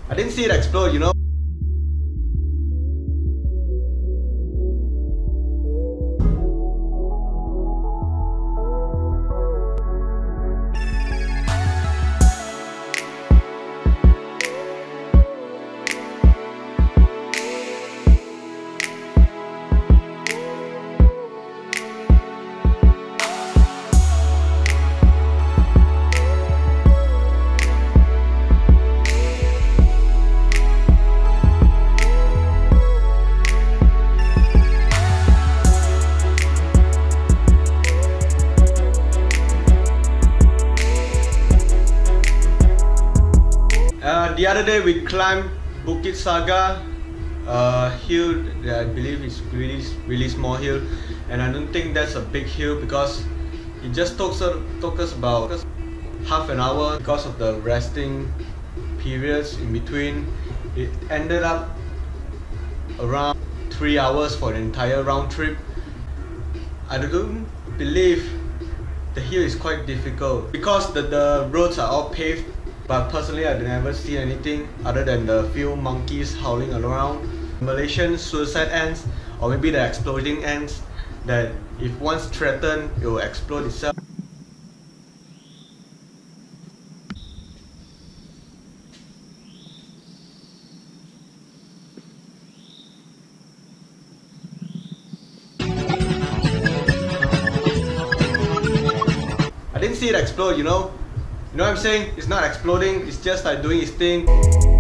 I didn't see it explode, you know. The other day we climbed Bukit Saga hill that I believe is really small hill, and I don't think that's a big hill because it just took us about half an hour because of the resting periods in between. It ended up around 3 hours for the entire round trip. I don't believe the hill is quite difficult because the roads are all paved. But personally, I've never seen anything other than the few monkeys howling around. Malaysian suicide ants, or maybe the exploding ants, that if once threatened, it will explode itself. I didn't see it explode, you know. You know what I'm saying? It's not exploding, it's just like doing its thing.